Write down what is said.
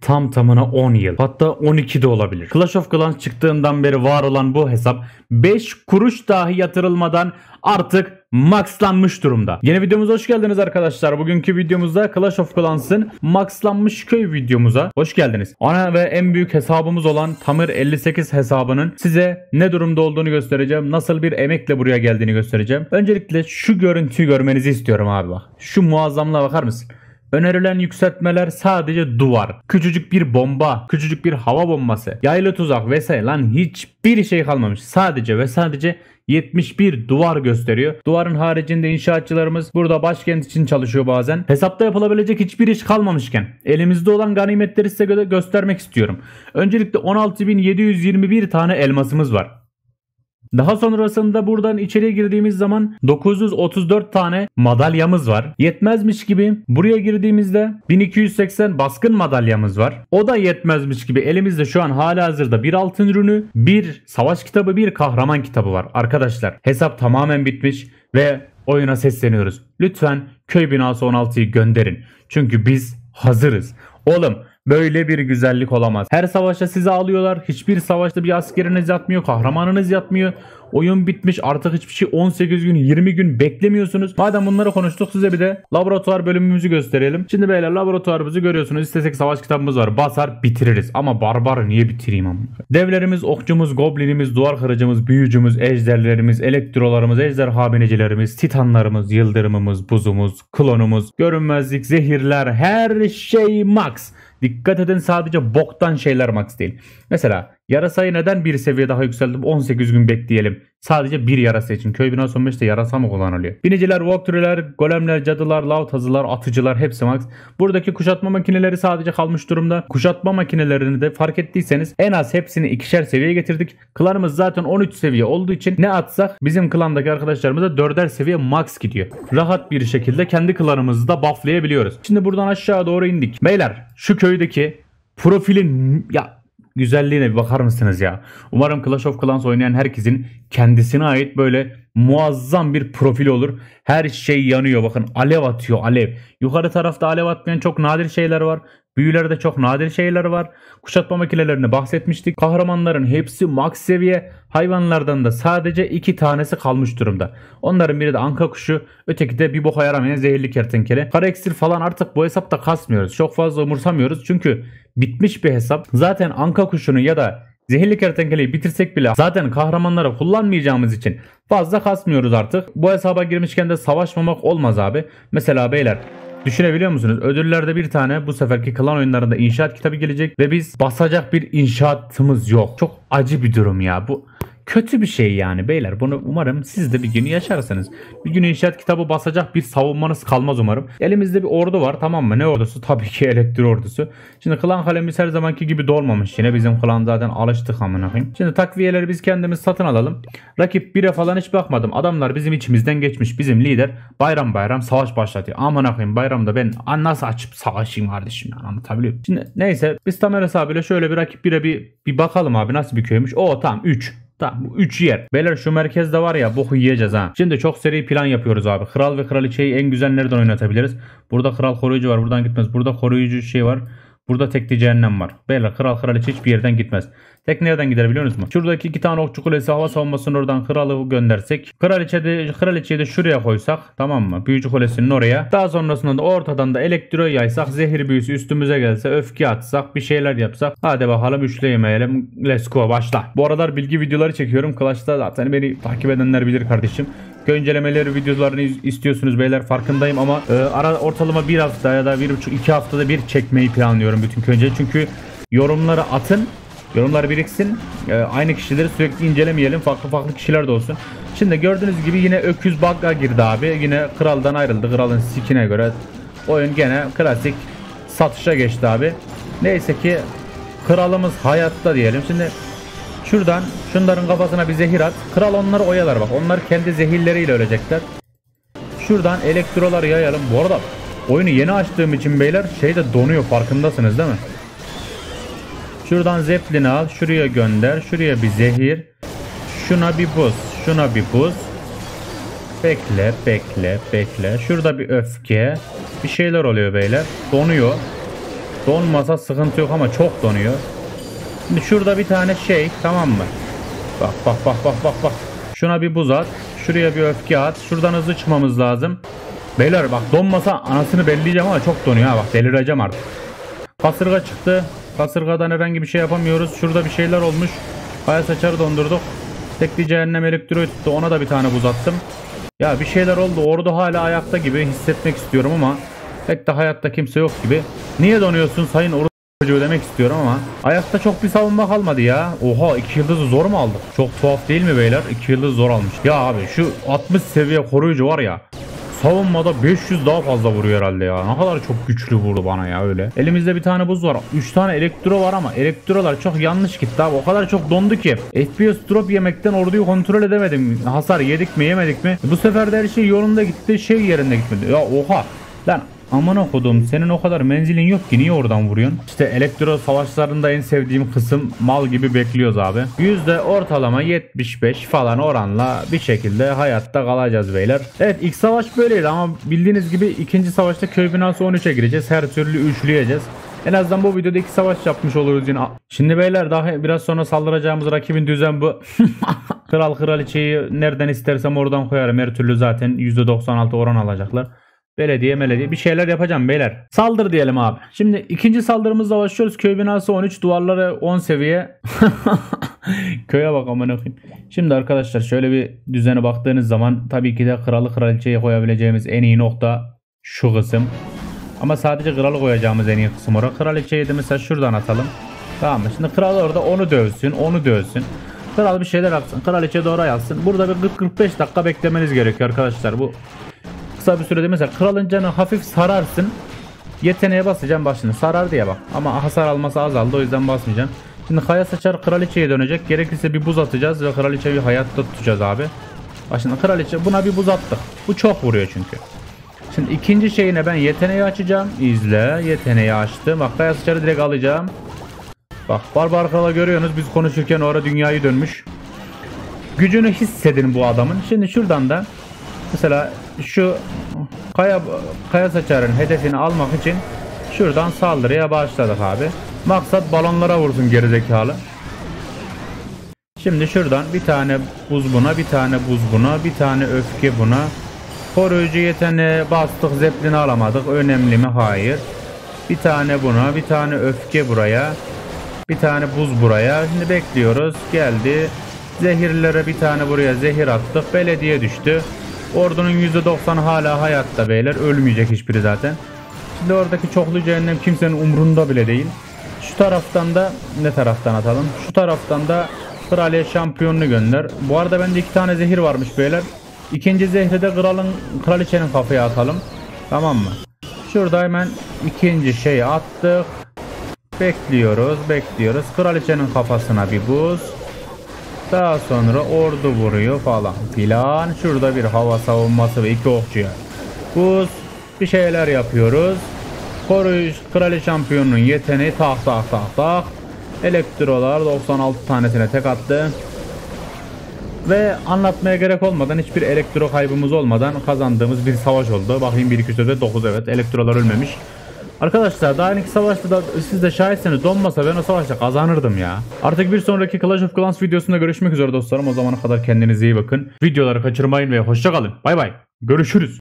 Tam tamına 10 yıl. Hatta 12 de olabilir. Clash of Clans çıktığından beri var olan bu hesap 5 kuruş dahi yatırılmadan artık maxlanmış durumda. Yeni videomuza hoş geldiniz arkadaşlar. Bugünkü videomuzda Clash of Clans'ın maxlanmış köy videomuza hoş geldiniz. Ana ve en büyük hesabımız olan Tamir 58 hesabının size ne durumda olduğunu göstereceğim. Nasıl bir emekle buraya geldiğini göstereceğim. Öncelikle şu görüntüyü görmenizi istiyorum abi bak. Şu muazzamlığa bakar mısın? Önerilen yükseltmeler sadece duvar, küçücük bir bomba, küçücük bir hava bombası, yaylı tuzak vesaire lan hiçbir şey kalmamış. Sadece ve sadece 71 duvar gösteriyor. Duvarın haricinde inşaatçılarımız burada başkent için çalışıyor bazen. Hesapta yapılabilecek hiçbir iş kalmamışken elimizde olan ganimetleri size göstermek istiyorum. Öncelikle 16.721 tane elmasımız var. Daha sonrasında buradan içeriye girdiğimiz zaman 934 tane madalyamız var. Yetmezmiş gibi buraya girdiğimizde 1280 baskın madalyamız var. O da yetmezmiş gibi elimizde şu an halihazırda bir altın ürünü, bir savaş kitabı, bir kahraman kitabı var. Arkadaşlar hesap tamamen bitmiş ve oyuna sesleniyoruz. Lütfen köy binası 16'yı gönderin. Çünkü biz hazırız. Oğlum böyle bir güzellik olamaz. Her savaşta sizi alıyorlar. Hiçbir savaşta bir askeriniz yatmıyor. Kahramanınız yatmıyor. Oyun bitmiş. Artık hiçbir şey 18 gün 20 gün beklemiyorsunuz. Madem bunları konuştuk size bir de laboratuvar bölümümüzü gösterelim. Şimdi beyler laboratuvarımızı görüyorsunuz. İstesek savaş kitabımız var. Basar bitiririz. Ama barbar niye bitireyim ama? Devlerimiz, okçumuz, goblinimiz, duvar kırıcımız, büyücümüz, ejderlerimiz, elektrolarımız, ejderha binicilerimiz, titanlarımız, yıldırımımız, buzumuz, klonumuz, görünmezlik, zehirler her şey max. Dikkat edin sadece boktan şeyler max değil. Mesela yarasayı neden bir seviye daha yükseltip 18 gün bekleyelim? Sadece bir yarasa için. Köy binası 15'te yarasa mı kullanılıyor? Biniciler, walkthrough'ler, golemler, cadılar, lav tazılar, atıcılar hepsi max. Buradaki kuşatma makineleri sadece kalmış durumda. Kuşatma makinelerini de fark ettiyseniz en az hepsini ikişer seviyeye getirdik. Klanımız zaten 13 seviye olduğu için ne atsak bizim klandaki arkadaşlarımıza 4'er seviye max gidiyor. Rahat bir şekilde kendi klanımızı da bufflayabiliyoruz. Şimdi buradan aşağı doğru indik. Beyler şu köydeki profilin güzelliğine bir bakar mısınız ya? Umarım Clash of Clans oynayan herkesin kendisine ait böyle muazzam bir profili olur. Her şey yanıyor bakın, alev atıyor, alev. Yukarı tarafta alev atmayan çok nadir şeyler var. Büyülerde çok nadir şeyler var. Kuşatma makinelerini bahsetmiştik. Kahramanların hepsi max seviye. Hayvanlardan da sadece 2 tanesi kalmış durumda. Onların biri de anka kuşu. Öteki de bir boka yaramayan zehirli kertenkele. Kara iksir falan artık bu hesapta kasmıyoruz. Çok fazla umursamıyoruz. Çünkü bitmiş bir hesap. Zaten anka kuşunu ya da zehirli kertenkeleyi bitirsek bile zaten kahramanları kullanmayacağımız için fazla kasmıyoruz artık. Bu hesaba girmişken de savaşmamak olmaz abi. Mesela beyler, düşünebiliyor musunuz? Ödüllerde bir tane bu seferki klan oyunlarında inşaat kitabı gelecek ve biz basacak bir inşaatımız yok. Çok acı bir durum ya. Bu kötü bir şey yani beyler. Bunu umarım siz de bir gün yaşarsınız. Bir gün inşaat kitabı basacak bir savunmanız kalmaz umarım. Elimizde bir ordu var, tamam mı? Ne ordusu? Tabii ki elektro ordusu. Şimdi klan kalemiz her zamanki gibi dolmamış yine. Bizim klan zaten alıştık amına koyayım. Şimdi takviyeleri biz kendimiz satın alalım. Rakip 1'e falan hiç bakmadım. Adamlar bizim içimizden geçmiş. Bizim lider bayram bayram savaş başlatıyor. Amına koyayım, bayramda ben nasıl açıp savaşayım kardeşim yani, anlatabiliyor muyum? Şimdi neyse biz Tamer hesabıyla şöyle bir rakip 1'e bir bakalım abi nasıl bir köymüş. O tamam 3. Tamam bu 3 yer. Beyler şu merkezde var ya, boku yiyeceğiz ha. Şimdi çok seri plan yapıyoruz abi. Kral ve kraliçeyi en güzel nereden oynatabiliriz? Burada kral koruyucu var, buradan gitmez. Burada koruyucu şey var. Burada tekli cehennem var. Beyler kral kraliçe hiçbir yerden gitmez. Tek nereden gider biliyor musunuz? Şuradaki 2 tane okçu kulesi hava savunmasının oradan kralı göndersek. Kraliçeyi de şuraya koysak, tamam mı? Büyücü kulesinin oraya. Daha sonrasında da ortadan da elektro yaysak, zehir büyüsü üstümüze gelse, öfke atsak, bir şeyler yapsak. Hadi bakalım üçleyemeyelim. Let's go, başla. Bu aralar bilgi videoları çekiyorum. Clash'ta zaten beni takip edenler bilir kardeşim. Köy incelemeleri videolarını istiyorsunuz beyler, farkındayım ama ortalama bir hafta ya da 1,5-2 haftada bir çekmeyi planlıyorum bütün köyce. Çünkü yorumları atın. Yorumlar biriksin. Aynı kişileri sürekli incelemeyelim. Farklı kişiler de olsun. Şimdi gördüğünüz gibi yine öküz bug'a girdi abi. Yine kraldan ayrıldı. Kralın sikine göre oyun gene klasik satışa geçti abi. Neyse ki kralımız hayatta diyelim. Şimdi şuradan şunların kafasına bir zehir at. Kral onları oyalar bak. Onlar kendi zehirleriyle ölecekler. Şuradan elektroları yayalım. Bu arada oyunu yeni açtığım için beyler şey de donuyor, farkındasınız değil mi? Şuradan zeplini al, şuraya gönder, şuraya bir zehir, şuna bir buz, şuna bir buz. Bekle. Şurada bir öfke, bir şeyler oluyor beyler. Donuyor. Donmasa sıkıntı yok ama çok donuyor. Şimdi şurada bir tane şey, tamam mı? Bak bak bak bak bak bak. Şuna bir buz at. Şuraya bir öfke at. Şuradan hızlı çıkmamız lazım. Beyler bak, donmasa anasını belleyeceğim ama çok donuyor ha, bak delireceğim artık. Kasırga çıktı. Kasırgadan herhangi bir şey yapamıyoruz. Şurada bir şeyler olmuş. Kaya saçarı dondurduk. Tekli cehennem elektroyu tuttu. Ona da bir tane buz attım. Ya bir şeyler oldu. Ordu hala ayakta gibi hissetmek istiyorum ama pek de hayatta kimse yok gibi. Niye donuyorsun sayın ordu demek istiyorum ama ayakta çok bir savunma kalmadı ya. Oha, 2 yıldızı zor mu aldık? Çok tuhaf değil mi beyler? 2 yıldız zor almış. Ya abi şu 60 seviye koruyucu var ya, savunmada 500 daha fazla vuruyor herhalde ya. Ne kadar çok güçlü vurdu bana ya öyle. Elimizde bir tane buz var. 3 tane elektro var ama elektrolar çok yanlış gitti abi. O kadar çok dondu ki. FPS drop yemekten orduyu kontrol edemedim. Hasar yedik mi yemedik mi? Bu sefer de her şey yolunda gitti. Şey yerinde gitmedi. Ya oha. Lan aman okudum, senin o kadar menzilin yok ki niye oradan vuruyorsun? İşte elektro savaşlarında en sevdiğim kısım, mal gibi bekliyoruz abi. Yüzde ortalama 75 falan oranla bir şekilde hayatta kalacağız beyler. Evet, ilk savaş böyleydi ama bildiğiniz gibi ikinci savaşta köy binası 13'e gireceğiz. Her türlü üçleyeceğiz. En azından bu videoda 2 savaş yapmış oluruz yine. Şimdi beyler daha biraz sonra saldıracağımız rakibin düzen bu. Kral kraliçeyi nereden istersem oradan koyarım. Her türlü zaten %96 oran alacaklar. Belediye bir şeyler yapacağım beyler. Saldır diyelim abi. Şimdi ikinci saldırımızla başlıyoruz. Köy binası 13, duvarları 10 seviye. Köye bak amına koyayım. Şimdi arkadaşlar şöyle bir düzene baktığınız zaman tabii ki de kralı kraliçeyi koyabileceğimiz en iyi nokta şu kısım. Ama sadece kralı koyacağımız en iyi kısım orası. Kraliçeyi de mesela şuradan atalım. Tamam mı? Şimdi kral orada onu dövsün. Kral bir şeyler yapsın. Kraliçe de oraya alsın. Burada bir 40-45 dakika beklemeniz gerekiyor arkadaşlar. Bu kısa bir sürede mesela kralın canı hafif sararsın. Yeteneğe basacağım, başını sarar diye bak. Ama hasar alması azaldı, o yüzden basmayacağım. Şimdi kaya saçar kraliçeye dönecek. Gerekirse bir buz atacağız ve kraliçeyi hayatta tutacağız abi. Bak şimdi kraliçe, buna bir buz attık. Bu çok vuruyor çünkü. Şimdi ikinci şeyine ben yeteneği açacağım. İzle, yeteneği açtım. Bak kaya saçarı direkt alacağım. Bak barbar krala görüyorsunuz, biz konuşurken o ara dünyayı dönmüş. Gücünü hissedin bu adamın. Şimdi şuradan da mesela şu kaya saçarın hedefini almak için şuradan saldırıya başladık abi. Maksat balonlara vursun gerizekalı. Şimdi şuradan bir tane buz buna, bir tane buz buna, bir tane öfke buna. Koruyucu yeteneğe bastık, zeplini alamadık. Önemli mi? Hayır. Bir tane buna, bir tane öfke buraya, bir tane buz buraya. Şimdi bekliyoruz. Geldi. Zehirlere bir tane buraya zehir attık. Belediye düştü. Ordunun %90 hala hayatta beyler. Ölmeyecek hiçbiri zaten. Şimdi oradaki çoklu cehennem kimsenin umrunda bile değil. Şu taraftan da ne taraftan atalım? Şu taraftan da kraliye şampiyonunu gönder. Bu arada bende 2 tane zehir varmış beyler. İkinci zehri de kraliçenin kafaya atalım. Tamam mı? Şurada hemen ikinci şeyi attık. Bekliyoruz. Kraliçenin kafasına bir buz. Daha sonra ordu vuruyor falan filan. Şurada bir hava savunması ve 2 okçuya buz. Bir şeyler yapıyoruz. Koruyucu kraliçe şampiyonunun yeteneği tak. Elektrolar 96 tanesine tek attı. Ve anlatmaya gerek olmadan, hiçbir elektro kaybımız olmadan kazandığımız bir savaş oldu. Bakayım 1 2 3 9, evet elektrolar ölmemiş. Arkadaşlar daha önceki savaşta da siz de şahitseniz, donmasa ben o savaşta kazanırdım ya. Artık bir sonraki Clash of Clans videosunda görüşmek üzere dostlarım. O zamana kadar kendinize iyi bakın. Videoları kaçırmayın ve hoşça kalın. Bay bay. Görüşürüz.